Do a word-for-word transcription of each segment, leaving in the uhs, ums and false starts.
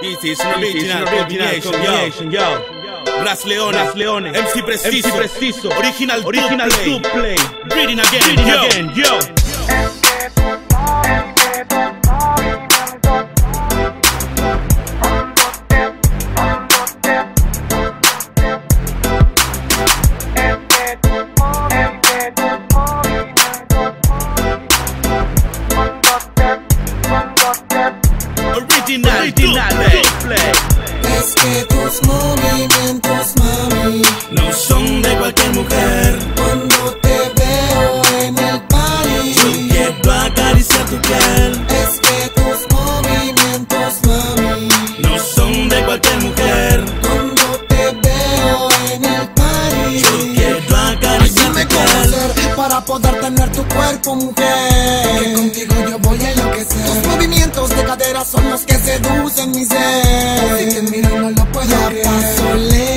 This is an original combination, yo. Ras Leone, Ras Leone, M C Preciso, M C Preciso, original, original to play. Breathing again, breathing yo. again, yo. Original, original to play. Es que tus movimientos, mami, no son de cualquier mujer. Cuando te veo en el party, yo quiero acariciar tu piel. Es que tus movimientos, mami, no son de cualquier mujer. Cuando te veo en el party, yo quiero acariciar tu piel. Conocer para poder tener tu cuerpo, mujer. Que contigo yo voy a enloquecer. Tus movimientos de cadera son los que seducen mi ser. Si te miro no lo puedo creer. Paso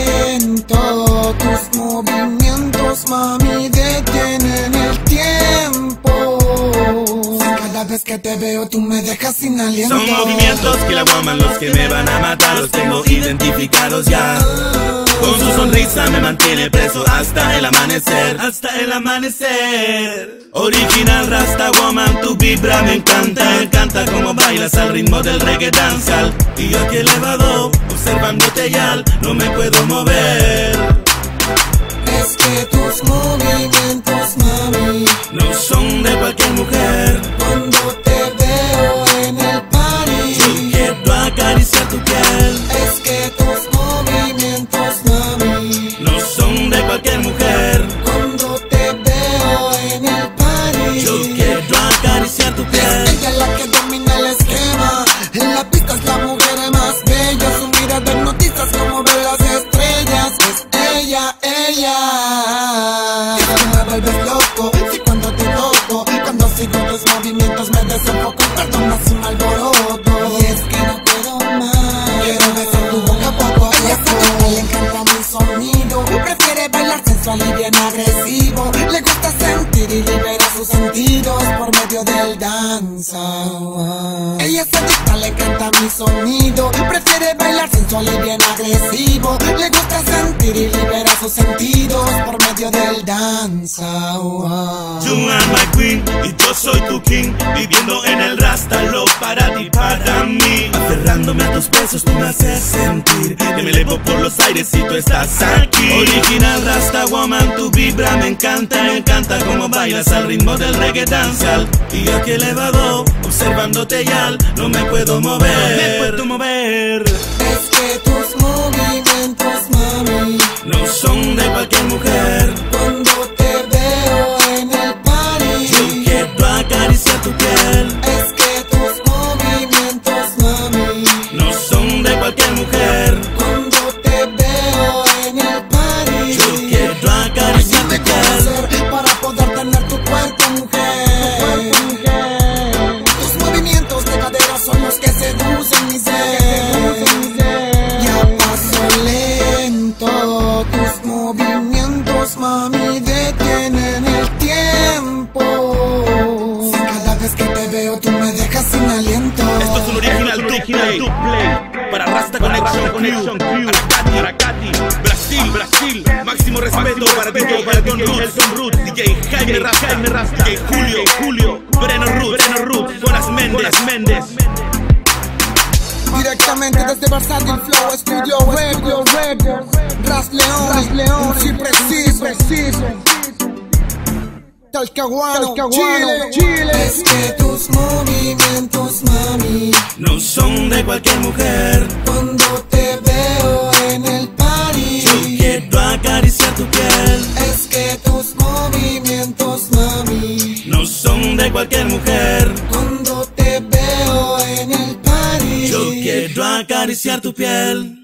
lento, tus movimientos, mami, detienen el tiempo. Cada vez que te veo tú me dejas sin aliento. Son movimientos que la woman, los que me van a matar, los tengo identificados ya. Con su sonrisa me mantiene preso hasta el amanecer, hasta el amanecer. Original Rasta Woman, tu vibra me encanta, me encanta como bailas al ritmo del reggae dancehall. Y yo aquí elevado, observándote ya, no me puedo mover. Es que tus movimientos, mami, no son de cualquier mujer. Cuando te veo en el party, yo quiero acariciar tu piel. Es que tus movimientos, mami, no son de cualquier mujer. Cuando te veo en el party, yo quiero acariciar tu piel. Ella es la que domina el esquema. En la pista es la mujer más bella. Su mirada hipnotiza como ver las estrellas. Es ella, ella. Es que me vuelves loco, si cuando te toco, cuando sigo tus movimientos me desenfoco. Perdona si me alboroto. Y es que no puedo más, quiero besar tu boca poco a poco. Ella sabe que le encanta mi sonido, prefiere bailar sensual y bien agresivo. Le gusta sentir y libera sus sentidos por medio del danza. Ella se adicta, le encanta mi sonido, prefiere bailar sensual y bien agresivo. Le gusta sentir y libera sus sentidos por medio del danza. You are my queen y yo soy tu king, viviendo en el Rasta Love para ti, para mí. Aferrándome a tus besos tú me haces sentir que me elevo por los aires y tú estás aquí. Original Rasta Woman, tu vibra me encanta, me encanta como bailas al ritmo del reggae dancehall. Y yo aquí elevado, observándote ya, no me puedo mover, no me puedo mover. Es que tus movimientos, mami, no son de cualquier mujer. Cuando te veo en el party, yo quiero acariciar tu piel. Es que tus movimientos, mami, no son de cualquier mujer. Cuando te veo en el party, yo quiero acariciar tu piel. Para poder tener tu cuerpo, mujer. Tus movimientos de cadera son los que seducen mi ser. Ya paso lento, tus movimientos, mami, detienen el tiempo. Si cada vez que te veo tú me dejas sin aliento. Esto es un original, original to play para Rasta Connection Crew, Aracati, Aracati, Brasil, Brasil. Máximo respeto para D J Elton Root, D J Jaime Rasta, Jaime Rasta, D J Julio, Julio, Breno Root, Breno Root, Jonas Méndez, Méndez. Directamente desde Versátil Flow Studio Radio, Radio, Ras Leone, Ras Leone, sí preciso, preciso. Talcahuano, Chile, Chile. Es que tus movimientos, mami, no son de cualquier mujer. Cuando te veo en el party, yo quiero acariciar tu piel. Es que tus movimientos, mami, no son de cualquier mujer. Cuando te veo en el party, yo quiero acariciar tu piel.